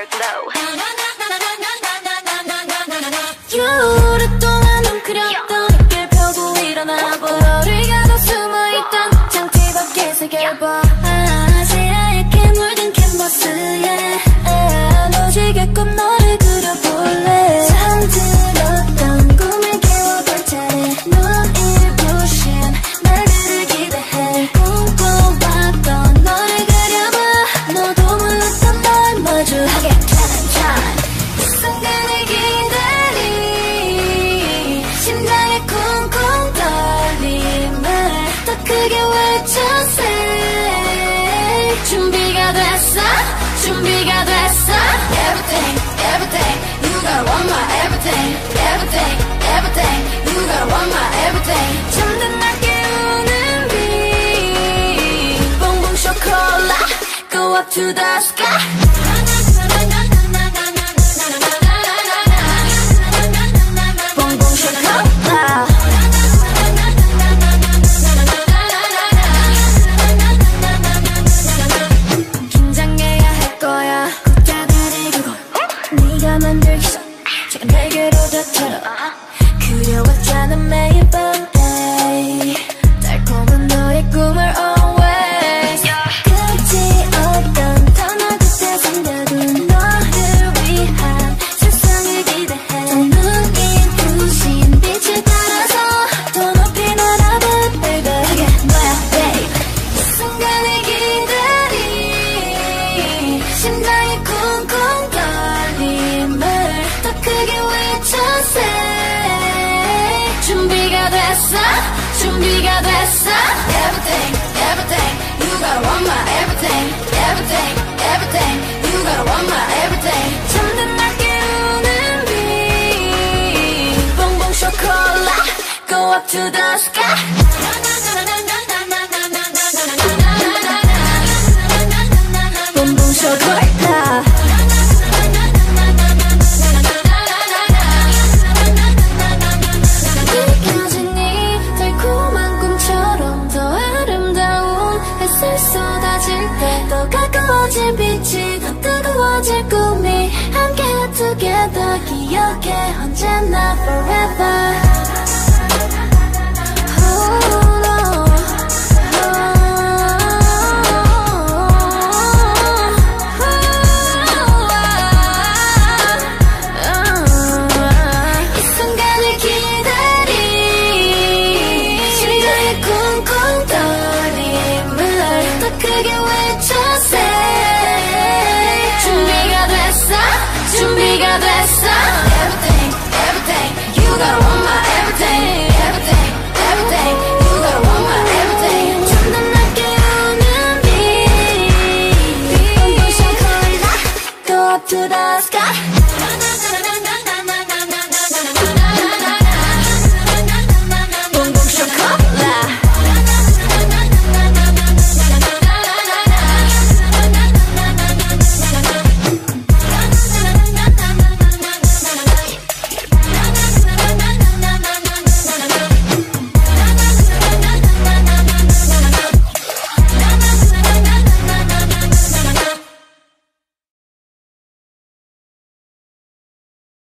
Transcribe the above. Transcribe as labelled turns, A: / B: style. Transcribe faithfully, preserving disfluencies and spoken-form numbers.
A: EVERGLOW.
B: 오랫동안 웅크렸던 길 펴고 일어나 보러리가 더 숨어있던 장치 밖에 새겨봐. 새하얗게 물든 캔버스에 노지게끔 너를 그려볼래. 잠들었던 꿈을 깨워볼 차례. 눈을 부신 날들을 기대해. 꿈꿔왔던 너를 그려봐. 너도 몰랐던 널 마주하게 되는 time. 이 순간을 기다리 심장에 쿵쿵 떨림을 더 크게 외쳐세. 준비가 됐어 준비가 됐어. Everything everything you gotta want my everything. Everything everything you gotta want my everything. 잠든 날 깨우는 빛 봉봉 chocolat go up to the sky. 봉봉 chocolat 긴장해야 할 거야. 국자들이 그걸 네가 만들기 전 지금 내게로 닥쳐라. 그려왔잖아 매일 밤 에이. 달콤한 너의 꿈을 always 끝이 없던 터널 끝에 잠겨둔 너를 위한 세상을 기대해. 눈이 부신 빛을 따라서 더 높이 날아봐 baby. 그게 너야 babe. 이 순간을 기다리 심장이 쿵쿵 떨림을 더 크게 외쳐세. 준비가 됐어 준비가 됐어. Everything everything you gotta want my everything. Everything everything you gotta want my everything. 잠든 날 깨우는 빛 봉봉 chocolat go up to the sky. 봉봉 chocolat 느껴진 이 달콤한 꿈처럼 더 아름다운 햇살 쏟아질 때 더 가까워진 빛이 더 뜨거워질 꿈이 함께 together 기억해 언제나 forever. Hold on.